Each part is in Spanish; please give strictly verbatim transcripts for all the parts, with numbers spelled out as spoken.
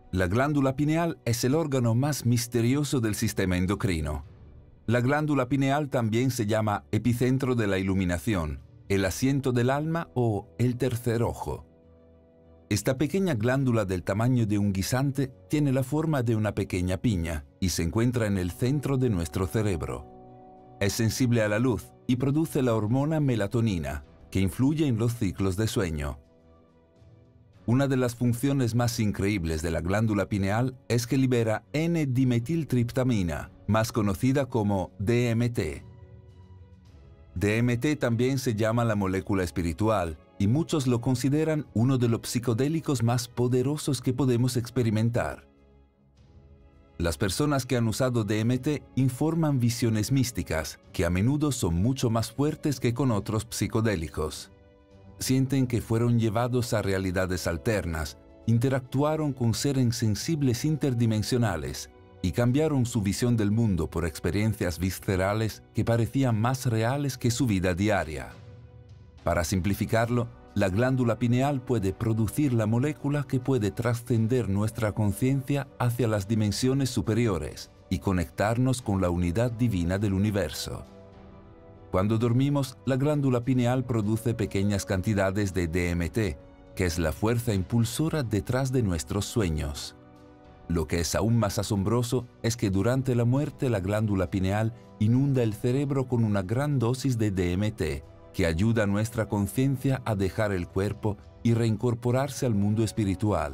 La glándula pineal es el órgano más misterioso del sistema endocrino. La glándula pineal también se llama epicentro de la iluminación, el asiento del alma o el tercer ojo. Esta pequeña glándula del tamaño de un guisante tiene la forma de una pequeña piña y se encuentra en el centro de nuestro cerebro. Es sensible a la luz y produce la hormona melatonina, que influye en los ciclos de sueño. Una de las funciones más increíbles de la glándula pineal es que libera N dimetiltriptamina, más conocida como D M T. D M T también se llama la molécula espiritual y muchos lo consideran uno de los psicodélicos más poderosos que podemos experimentar. Las personas que han usado D M T informan visiones místicas que a menudo son mucho más fuertes que con otros psicodélicos. Sienten que fueron llevados a realidades alternas, interactuaron con seres sensibles interdimensionales y cambiaron su visión del mundo por experiencias viscerales que parecían más reales que su vida diaria. Para simplificarlo, la glándula pineal puede producir la molécula que puede trascender nuestra conciencia hacia las dimensiones superiores y conectarnos con la unidad divina del universo. Cuando dormimos, la glándula pineal produce pequeñas cantidades de D M T, que es la fuerza impulsora detrás de nuestros sueños. Lo que es aún más asombroso es que durante la muerte la glándula pineal inunda el cerebro con una gran dosis de D M T, que ayuda a nuestra conciencia a dejar el cuerpo y reincorporarse al mundo espiritual.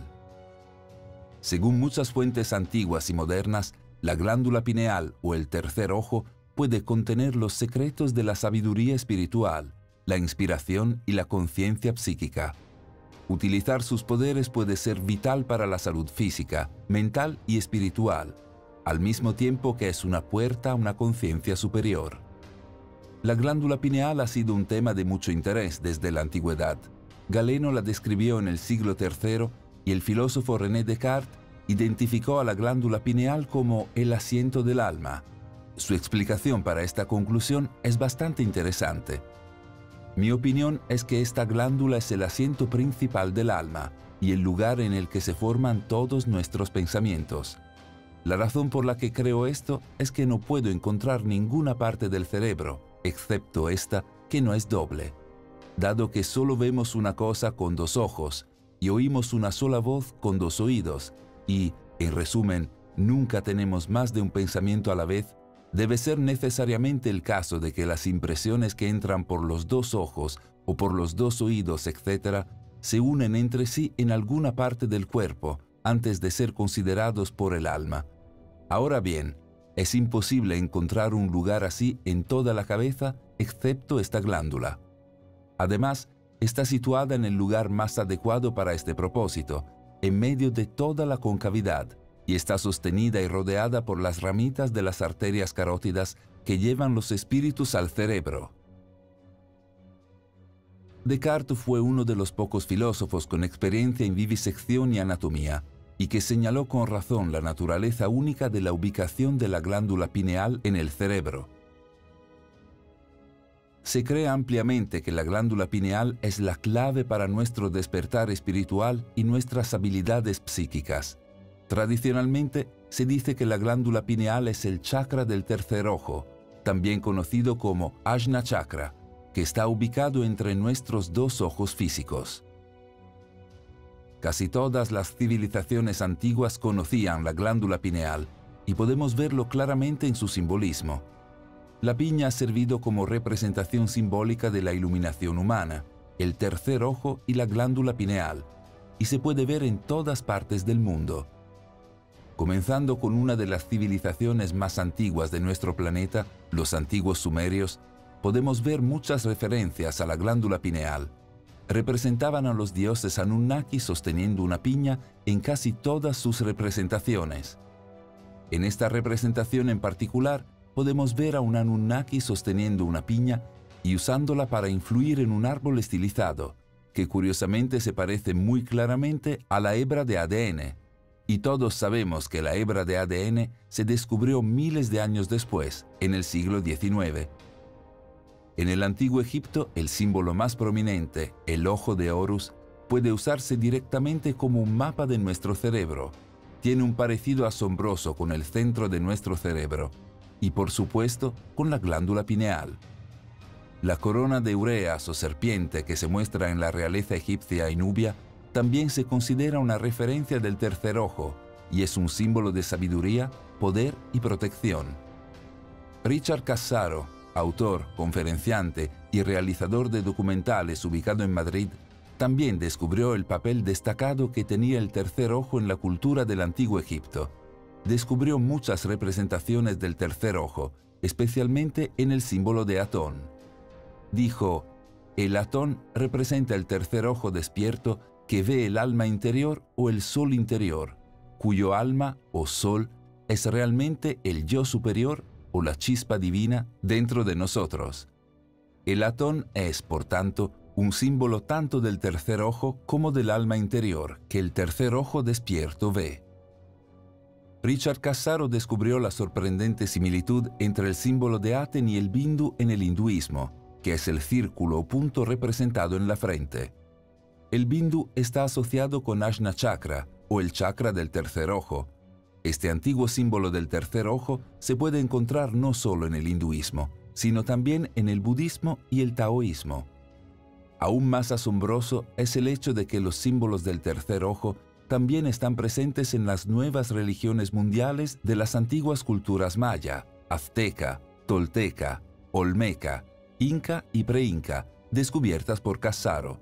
Según muchas fuentes antiguas y modernas, la glándula pineal o el tercer ojo puede contener los secretos de la sabiduría espiritual, la inspiración y la conciencia psíquica. Utilizar sus poderes puede ser vital para la salud física, mental y espiritual, al mismo tiempo que es una puerta a una conciencia superior. La glándula pineal ha sido un tema de mucho interés desde la antigüedad. Galeno la describió en el siglo tercero y el filósofo René Descartes identificó a la glándula pineal como el asiento del alma. Su explicación para esta conclusión es bastante interesante. Mi opinión es que esta glándula es el asiento principal del alma y el lugar en el que se forman todos nuestros pensamientos. La razón por la que creo esto es que no puedo encontrar ninguna parte del cerebro, excepto esta, que no es doble. Dado que solo vemos una cosa con dos ojos y oímos una sola voz con dos oídos y, en resumen, nunca tenemos más de un pensamiento a la vez, debe ser necesariamente el caso de que las impresiones que entran por los dos ojos o por los dos oídos, etcétera, se unen entre sí en alguna parte del cuerpo antes de ser considerados por el alma. Ahora bien, es imposible encontrar un lugar así en toda la cabeza excepto esta glándula. Además, está situada en el lugar más adecuado para este propósito, en medio de toda la concavidad, y está sostenida y rodeada por las ramitas de las arterias carótidas que llevan los espíritus al cerebro. Descartes fue uno de los pocos filósofos con experiencia en vivisección y anatomía, y que señaló con razón la naturaleza única de la ubicación de la glándula pineal en el cerebro. Se cree ampliamente que la glándula pineal es la clave para nuestro despertar espiritual y nuestras habilidades psíquicas. Tradicionalmente, se dice que la glándula pineal es el chakra del tercer ojo, también conocido como Ajna Chakra, que está ubicado entre nuestros dos ojos físicos. Casi todas las civilizaciones antiguas conocían la glándula pineal y podemos verlo claramente en su simbolismo. La piña ha servido como representación simbólica de la iluminación humana, el tercer ojo y la glándula pineal, y se puede ver en todas partes del mundo. Comenzando con una de las civilizaciones más antiguas de nuestro planeta, los antiguos sumerios, podemos ver muchas referencias a la glándula pineal. Representaban a los dioses Anunnaki sosteniendo una piña en casi todas sus representaciones. En esta representación en particular, podemos ver a un Anunnaki sosteniendo una piña y usándola para influir en un árbol estilizado, que curiosamente se parece muy claramente a la hebra de A D N. Y todos sabemos que la hebra de A D N se descubrió miles de años después, en el siglo diecinueve. En el antiguo Egipto, el símbolo más prominente, el ojo de Horus, puede usarse directamente como un mapa de nuestro cerebro, tiene un parecido asombroso con el centro de nuestro cerebro y, por supuesto, con la glándula pineal. La corona de ureas o serpiente que se muestra en la realeza egipcia y nubia también se considera una referencia del tercer ojo y es un símbolo de sabiduría, poder y protección. Richard Cassaro, autor, conferenciante y realizador de documentales ubicado en Madrid, también descubrió el papel destacado que tenía el tercer ojo en la cultura del antiguo Egipto. Descubrió muchas representaciones del tercer ojo, especialmente en el símbolo de Atón. Dijo, el Atón representa el tercer ojo despierto que ve el alma interior o el sol interior, cuyo alma o sol es realmente el yo superior o la chispa divina dentro de nosotros. El Atón es, por tanto, un símbolo tanto del tercer ojo como del alma interior que el tercer ojo despierto ve. Richard Cassaro descubrió la sorprendente similitud entre el símbolo de Aten y el Bindu en el hinduismo, que es el círculo o punto representado en la frente. El Bindu está asociado con Ajna Chakra, o el chakra del tercer ojo. Este antiguo símbolo del tercer ojo se puede encontrar no solo en el hinduismo, sino también en el budismo y el taoísmo. Aún más asombroso es el hecho de que los símbolos del tercer ojo también están presentes en las nuevas religiones mundiales de las antiguas culturas maya, azteca, tolteca, olmeca, inca y preinca, descubiertas por Cassaro.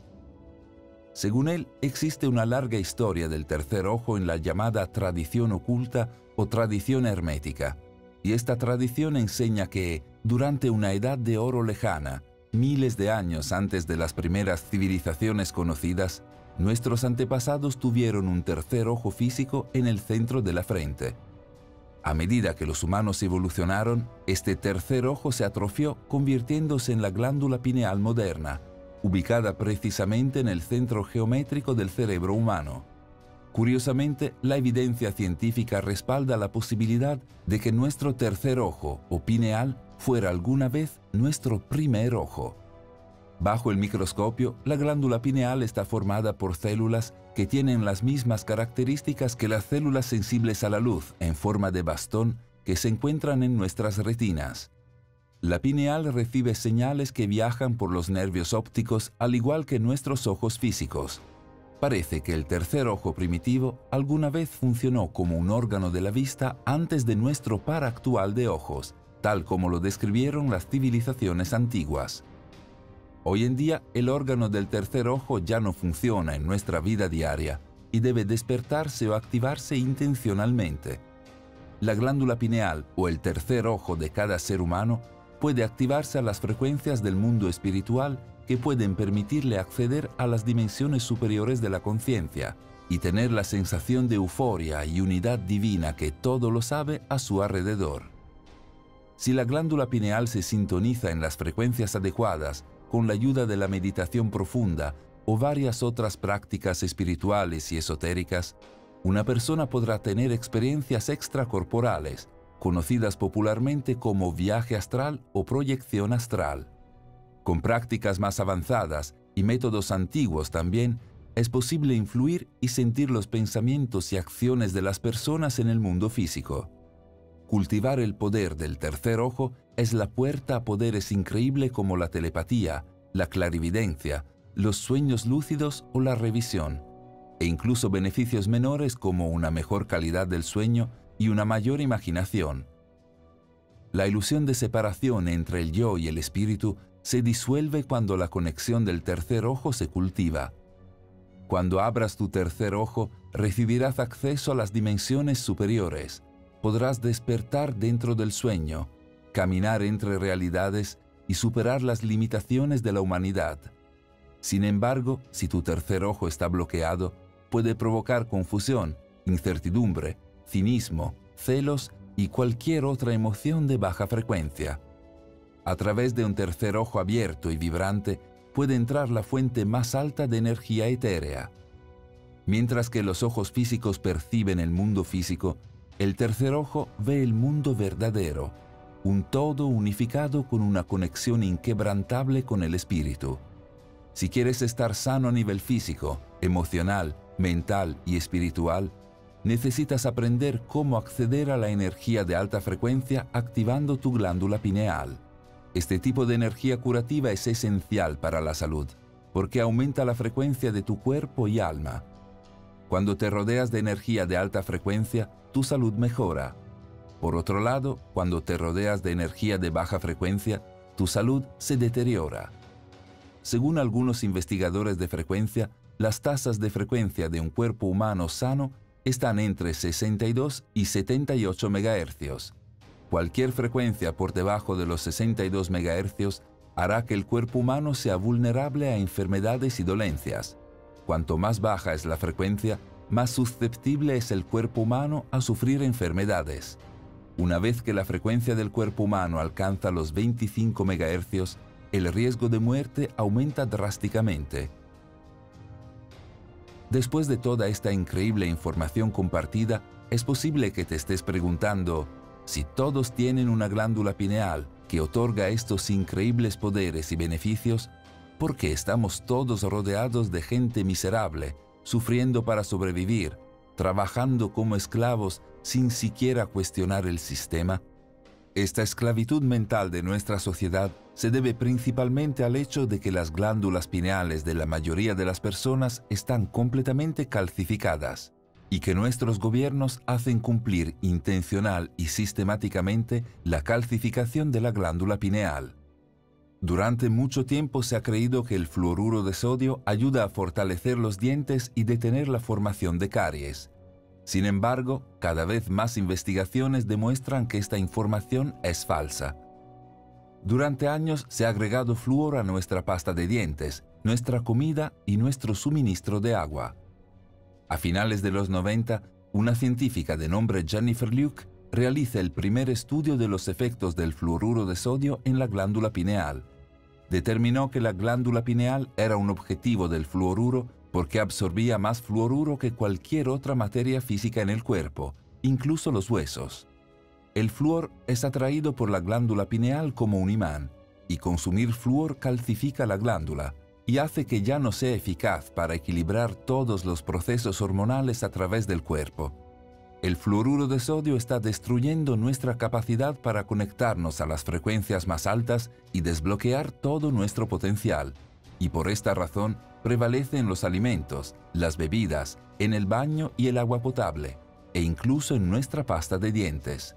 Según él, existe una larga historia del tercer ojo en la llamada tradición oculta o tradición hermética, y esta tradición enseña que, durante una edad de oro lejana, miles de años antes de las primeras civilizaciones conocidas, nuestros antepasados tuvieron un tercer ojo físico en el centro de la frente. A medida que los humanos evolucionaron, este tercer ojo se atrofió convirtiéndose en la glándula pineal moderna, ubicada precisamente en el centro geométrico del cerebro humano. Curiosamente, la evidencia científica respalda la posibilidad de que nuestro tercer ojo o pineal fuera alguna vez nuestro primer ojo. Bajo el microscopio, la glándula pineal está formada por células que tienen las mismas características que las células sensibles a la luz en forma de bastón que se encuentran en nuestras retinas. La pineal recibe señales que viajan por los nervios ópticos al igual que nuestros ojos físicos. Parece que el tercer ojo primitivo alguna vez funcionó como un órgano de la vista antes de nuestro par actual de ojos, tal como lo describieron las civilizaciones antiguas. Hoy en día, el órgano del tercer ojo ya no funciona en nuestra vida diaria y debe despertarse o activarse intencionalmente. La glándula pineal o el tercer ojo de cada ser humano puede activarse a las frecuencias del mundo espiritual que pueden permitirle acceder a las dimensiones superiores de la conciencia y tener la sensación de euforia y unidad divina que todo lo sabe a su alrededor. Si la glándula pineal se sintoniza en las frecuencias adecuadas con la ayuda de la meditación profunda o varias otras prácticas espirituales y esotéricas, una persona podrá tener experiencias extracorporales, conocidas popularmente como viaje astral o proyección astral. Con prácticas más avanzadas y métodos antiguos también, es posible influir y sentir los pensamientos y acciones de las personas en el mundo físico. Cultivar el poder del tercer ojo es la puerta a poderes increíbles como la telepatía, la clarividencia, los sueños lúcidos o la revisión, e incluso beneficios menores como una mejor calidad del sueño y una mayor imaginación. La ilusión de separación entre el yo y el espíritu se disuelve cuando la conexión del tercer ojo se cultiva. Cuando abras tu tercer ojo, recibirás acceso a las dimensiones superiores. Podrás despertar dentro del sueño, caminar entre realidades y superar las limitaciones de la humanidad. Sin embargo, si tu tercer ojo está bloqueado, puede provocar confusión, incertidumbre, cinismo, celos y cualquier otra emoción de baja frecuencia. A través de un tercer ojo abierto y vibrante puede entrar la fuente más alta de energía etérea. Mientras que los ojos físicos perciben el mundo físico, el tercer ojo ve el mundo verdadero, un todo unificado con una conexión inquebrantable con el espíritu. Si quieres estar sano a nivel físico, emocional, mental y espiritual, necesitas aprender cómo acceder a la energía de alta frecuencia activando tu glándula pineal. Este tipo de energía curativa es esencial para la salud, porque aumenta la frecuencia de tu cuerpo y alma. Cuando te rodeas de energía de alta frecuencia, tu salud mejora. Por otro lado, cuando te rodeas de energía de baja frecuencia, tu salud se deteriora. Según algunos investigadores de frecuencia, las tasas de frecuencia de un cuerpo humano sano están entre sesenta y dos y setenta y ocho megahercios. Cualquier frecuencia por debajo de los sesenta y dos megahercios hará que el cuerpo humano sea vulnerable a enfermedades y dolencias. Cuanto más baja es la frecuencia, más susceptible es el cuerpo humano a sufrir enfermedades. Una vez que la frecuencia del cuerpo humano alcanza los veinticinco megahercios, el riesgo de muerte aumenta drásticamente. Después de toda esta increíble información compartida, es posible que te estés preguntando, si todos tienen una glándula pineal que otorga estos increíbles poderes y beneficios, ¿por qué estamos todos rodeados de gente miserable, sufriendo para sobrevivir, trabajando como esclavos sin siquiera cuestionar el sistema? Esta esclavitud mental de nuestra sociedad se debe principalmente al hecho de que las glándulas pineales de la mayoría de las personas están completamente calcificadas y que nuestros gobiernos hacen cumplir intencional y sistemáticamente la calcificación de la glándula pineal. Durante mucho tiempo se ha creído que el fluoruro de sodio ayuda a fortalecer los dientes y detener la formación de caries. Sin embargo, cada vez más investigaciones demuestran que esta información es falsa. Durante años se ha agregado flúor a nuestra pasta de dientes, nuestra comida y nuestro suministro de agua. A finales de los noventa, una científica de nombre Jennifer Luke realiza el primer estudio de los efectos del fluoruro de sodio en la glándula pineal. Determinó que la glándula pineal era un objetivo del fluoruro porque absorbía más fluoruro que cualquier otra materia física en el cuerpo, incluso los huesos. El flúor es atraído por la glándula pineal como un imán, y consumir flúor calcifica la glándula y hace que ya no sea eficaz para equilibrar todos los procesos hormonales a través del cuerpo. El fluoruro de sodio está destruyendo nuestra capacidad para conectarnos a las frecuencias más altas y desbloquear todo nuestro potencial, y por esta razón prevalece en los alimentos, las bebidas, en el baño y el agua potable, e incluso en nuestra pasta de dientes.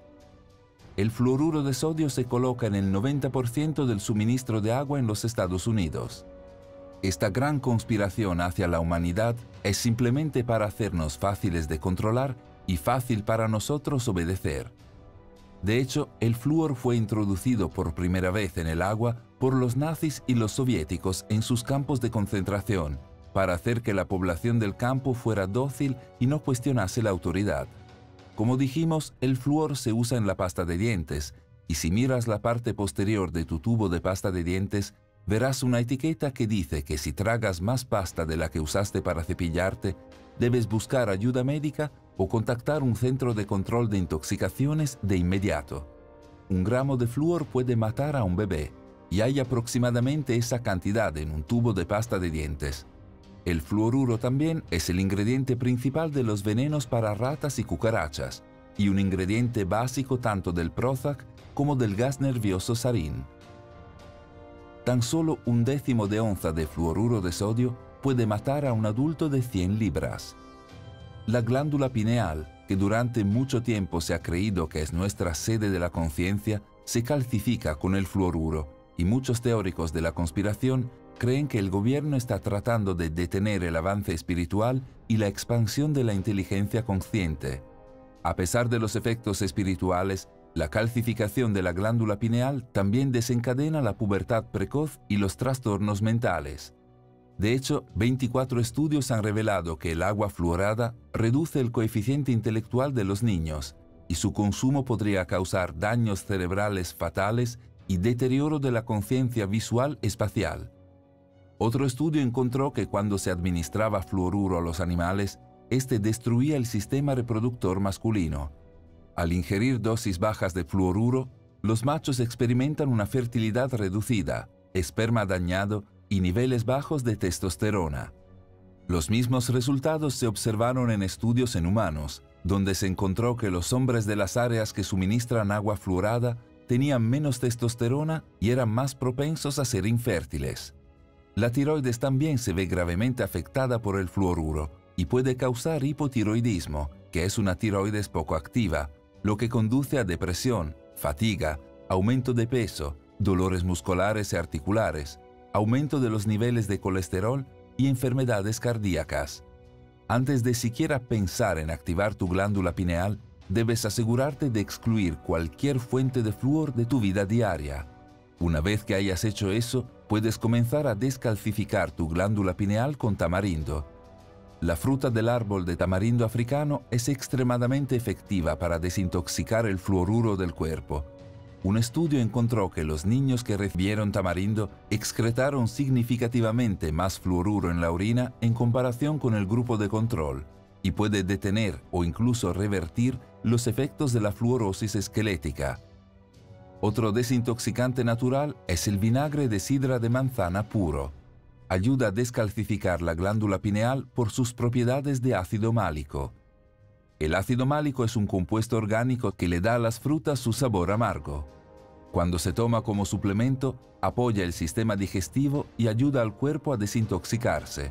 El fluoruro de sodio se coloca en el noventa por ciento del suministro de agua en los Estados Unidos. Esta gran conspiración hacia la humanidad es simplemente para hacernos fáciles de controlar y fácil para nosotros obedecer. De hecho, el flúor fue introducido por primera vez en el agua por los nazis y los soviéticos en sus campos de concentración, para hacer que la población del campo fuera dócil y no cuestionase la autoridad. Como dijimos, el flúor se usa en la pasta de dientes, y si miras la parte posterior de tu tubo de pasta de dientes, verás una etiqueta que dice que si tragas más pasta de la que usaste para cepillarte, debes buscar ayuda médica o contactar un centro de control de intoxicaciones de inmediato. Un gramo de flúor puede matar a un bebé, y hay aproximadamente esa cantidad en un tubo de pasta de dientes. El fluoruro también es el ingrediente principal de los venenos para ratas y cucarachas, y un ingrediente básico tanto del Prozac como del gas nervioso sarín. Tan solo un décimo de onza de fluoruro de sodio puede matar a un adulto de cien libras. La glándula pineal, que durante mucho tiempo se ha creído que es nuestra sede de la conciencia, se calcifica con el fluoruro, y muchos teóricos de la conspiración creen que el gobierno está tratando de detener el avance espiritual y la expansión de la inteligencia consciente. A pesar de los efectos espirituales, la calcificación de la glándula pineal también desencadena la pubertad precoz y los trastornos mentales. De hecho, veinticuatro estudios han revelado que el agua fluorada reduce el coeficiente intelectual de los niños, y su consumo podría causar daños cerebrales fatales y deterioro de la conciencia visual espacial. Otro estudio encontró que cuando se administraba fluoruro a los animales, este destruía el sistema reproductor masculino. Al ingerir dosis bajas de fluoruro, los machos experimentan una fertilidad reducida, esperma dañado y niveles bajos de testosterona. Los mismos resultados se observaron en estudios en humanos, donde se encontró que los hombres de las áreas que suministran agua fluorada tenían menos testosterona y eran más propensos a ser infértiles. La tiroides también se ve gravemente afectada por el fluoruro y puede causar hipotiroidismo, que es una tiroides poco activa, lo que conduce a depresión, fatiga, aumento de peso, dolores musculares y articulares, aumento de los niveles de colesterol y enfermedades cardíacas. Antes de siquiera pensar en activar tu glándula pineal, debes asegurarte de excluir cualquier fuente de flúor de tu vida diaria. Una vez que hayas hecho eso, puedes comenzar a descalcificar tu glándula pineal con tamarindo. La fruta del árbol de tamarindo africano es extremadamente efectiva para desintoxicar el fluoruro del cuerpo. Un estudio encontró que los niños que recibieron tamarindo excretaron significativamente más fluoruro en la orina en comparación con el grupo de control, y puede detener o incluso revertir los efectos de la fluorosis esquelética. Otro desintoxicante natural es el vinagre de sidra de manzana puro. Ayuda a descalcificar la glándula pineal por sus propiedades de ácido málico. El ácido málico es un compuesto orgánico que le da a las frutas su sabor amargo. Cuando se toma como suplemento, apoya el sistema digestivo y ayuda al cuerpo a desintoxicarse.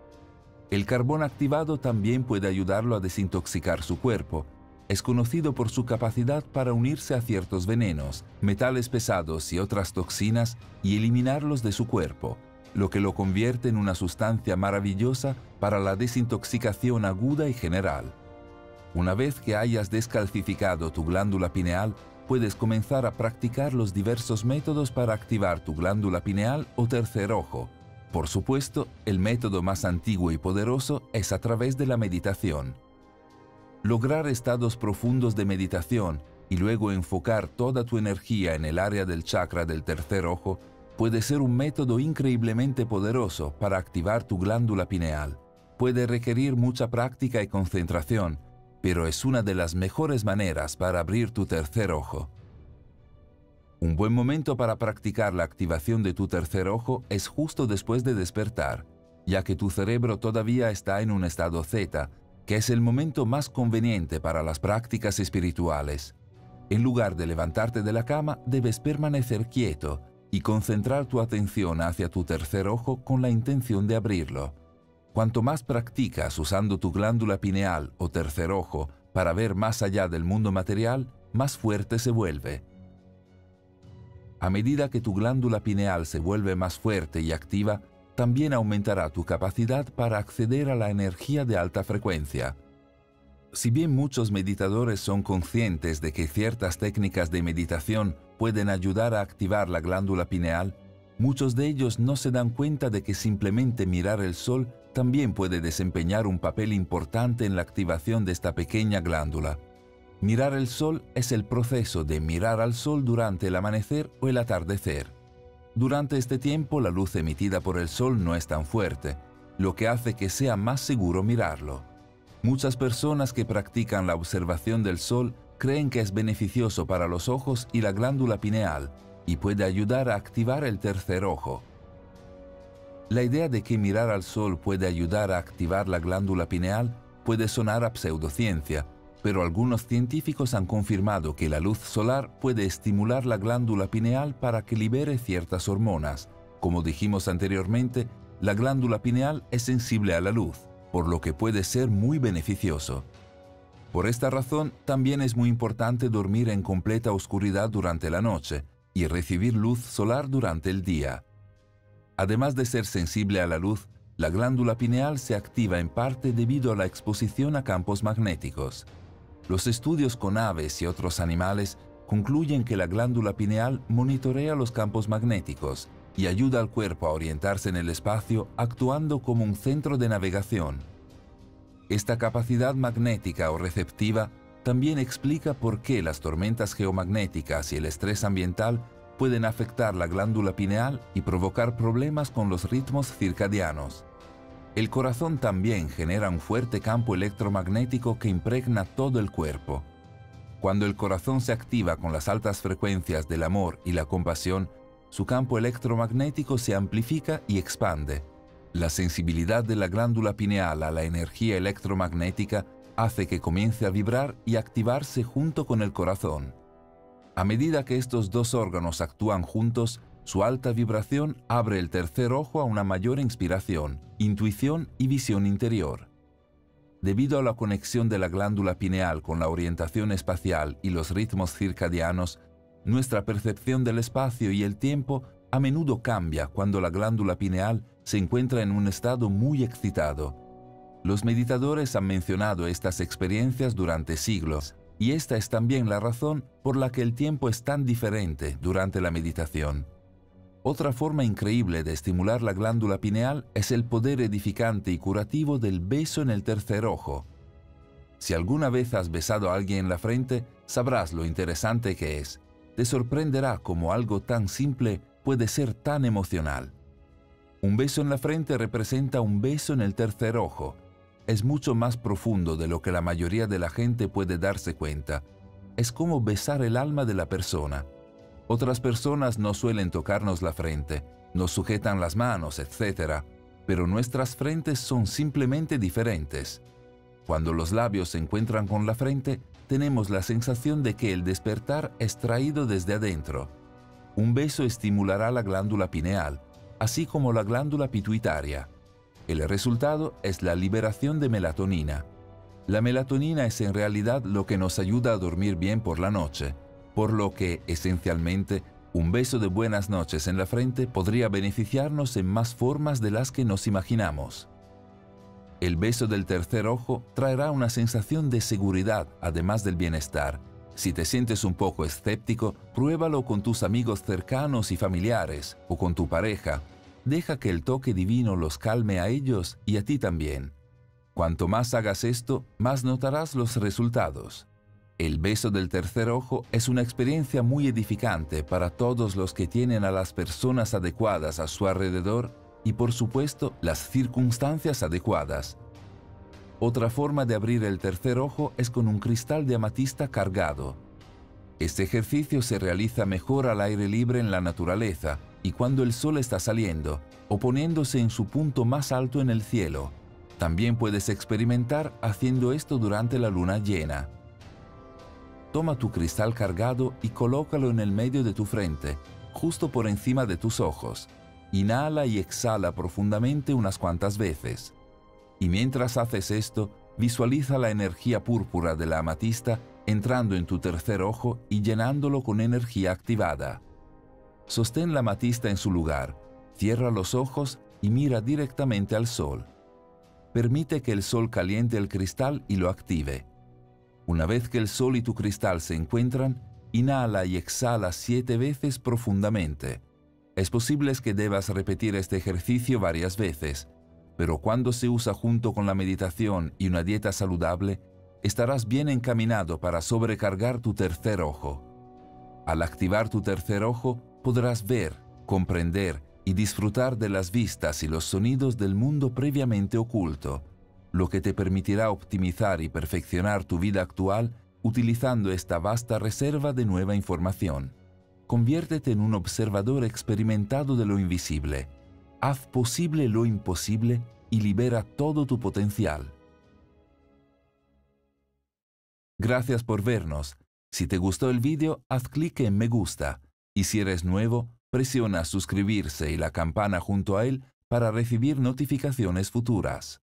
El carbón activado también puede ayudarlo a desintoxicar su cuerpo. Es conocido por su capacidad para unirse a ciertos venenos, metales pesados y otras toxinas y eliminarlos de su cuerpo, lo que lo convierte en una sustancia maravillosa para la desintoxicación aguda y general. Una vez que hayas descalcificado tu glándula pineal, puedes comenzar a practicar los diversos métodos para activar tu glándula pineal o tercer ojo. Por supuesto, el método más antiguo y poderoso es a través de la meditación. Lograr estados profundos de meditación y luego enfocar toda tu energía en el área del chakra del tercer ojo puede ser un método increíblemente poderoso para activar tu glándula pineal. Puede requerir mucha práctica y concentración, pero es una de las mejores maneras para abrir tu tercer ojo. Un buen momento para practicar la activación de tu tercer ojo es justo después de despertar, ya que tu cerebro todavía está en un estado zeta, que es el momento más conveniente para las prácticas espirituales. En lugar de levantarte de la cama, debes permanecer quieto y concentrar tu atención hacia tu tercer ojo con la intención de abrirlo. Cuanto más practicas usando tu glándula pineal o tercer ojo para ver más allá del mundo material, más fuerte se vuelve. A medida que tu glándula pineal se vuelve más fuerte y activa, también aumentará tu capacidad para acceder a la energía de alta frecuencia. Si bien muchos meditadores son conscientes de que ciertas técnicas de meditación pueden ayudar a activar la glándula pineal, muchos de ellos no se dan cuenta de que simplemente mirar el sol también puede desempeñar un papel importante en la activación de esta pequeña glándula. Mirar el sol es el proceso de mirar al sol durante el amanecer o el atardecer. Durante este tiempo la luz emitida por el sol no es tan fuerte, lo que hace que sea más seguro mirarlo. Muchas personas que practican la observación del sol creen que es beneficioso para los ojos y la glándula pineal y puede ayudar a activar el tercer ojo. La idea de que mirar al sol puede ayudar a activar la glándula pineal puede sonar a pseudociencia, pero algunos científicos han confirmado que la luz solar puede estimular la glándula pineal para que libere ciertas hormonas. Como dijimos anteriormente, la glándula pineal es sensible a la luz, por lo que puede ser muy beneficioso. Por esta razón, también es muy importante dormir en completa oscuridad durante la noche y recibir luz solar durante el día. Además de ser sensible a la luz, la glándula pineal se activa en parte debido a la exposición a campos magnéticos. Los estudios con aves y otros animales concluyen que la glándula pineal monitorea los campos magnéticos y ayuda al cuerpo a orientarse en el espacio actuando como un centro de navegación. Esta capacidad magnética o receptiva también explica por qué las tormentas geomagnéticas y el estrés ambiental pueden afectar la glándula pineal y provocar problemas con los ritmos circadianos. El corazón también genera un fuerte campo electromagnético que impregna todo el cuerpo. Cuando el corazón se activa con las altas frecuencias del amor y la compasión, su campo electromagnético se amplifica y expande. La sensibilidad de la glándula pineal a la energía electromagnética hace que comience a vibrar y activarse junto con el corazón. A medida que estos dos órganos actúan juntos, su alta vibración abre el tercer ojo a una mayor inspiración, intuición y visión interior. Debido a la conexión de la glándula pineal con la orientación espacial y los ritmos circadianos, nuestra percepción del espacio y el tiempo a menudo cambia cuando la glándula pineal se encuentra en un estado muy excitado. Los meditadores han mencionado estas experiencias durante siglos, y esta es también la razón por la que el tiempo es tan diferente durante la meditación. Otra forma increíble de estimular la glándula pineal es el poder edificante y curativo del beso en el tercer ojo. Si alguna vez has besado a alguien en la frente, sabrás lo interesante que es. Te sorprenderá cómo algo tan simple puede ser tan emocional. Un beso en la frente representa un beso en el tercer ojo. Es mucho más profundo de lo que la mayoría de la gente puede darse cuenta. Es como besar el alma de la persona. Otras personas no suelen tocarnos la frente, nos sujetan las manos, etcétera, pero nuestras frentes son simplemente diferentes. Cuando los labios se encuentran con la frente, tenemos la sensación de que el despertar es traído desde adentro. Un beso estimulará la glándula pineal, así como la glándula pituitaria. El resultado es la liberación de melatonina. La melatonina es en realidad lo que nos ayuda a dormir bien por la noche, por lo que, esencialmente, un beso de buenas noches en la frente podría beneficiarnos en más formas de las que nos imaginamos. El beso del tercer ojo traerá una sensación de seguridad, además del bienestar. Si te sientes un poco escéptico, pruébalo con tus amigos cercanos y familiares, o con tu pareja. Deja que el toque divino los calme a ellos y a ti también. Cuanto más hagas esto, más notarás los resultados. El beso del tercer ojo es una experiencia muy edificante para todos los que tienen a las personas adecuadas a su alrededor y, por supuesto, las circunstancias adecuadas. Otra forma de abrir el tercer ojo es con un cristal de amatista cargado. Este ejercicio se realiza mejor al aire libre en la naturaleza y cuando el sol está saliendo o poniéndose en su punto más alto en el cielo. También puedes experimentar haciendo esto durante la luna llena. Toma tu cristal cargado y colócalo en el medio de tu frente, justo por encima de tus ojos. Inhala y exhala profundamente unas cuantas veces. Y mientras haces esto, visualiza la energía púrpura de la amatista entrando en tu tercer ojo y llenándolo con energía activada. Sostén la amatista en su lugar, cierra los ojos y mira directamente al sol. Permite que el sol caliente el cristal y lo active. Una vez que el sol y tu cristal se encuentran, inhala y exhala siete veces profundamente. Es posible que debas repetir este ejercicio varias veces, pero cuando se usa junto con la meditación y una dieta saludable, estarás bien encaminado para sobrecargar tu tercer ojo. Al activar tu tercer ojo, podrás ver, comprender y disfrutar de las vistas y los sonidos del mundo previamente oculto, lo que te permitirá optimizar y perfeccionar tu vida actual utilizando esta vasta reserva de nueva información. Conviértete en un observador experimentado de lo invisible. Haz posible lo imposible y libera todo tu potencial. Gracias por vernos. Si te gustó el vídeo, haz clic en me gusta. Y si eres nuevo, presiona suscribirse y la campana junto a él para recibir notificaciones futuras.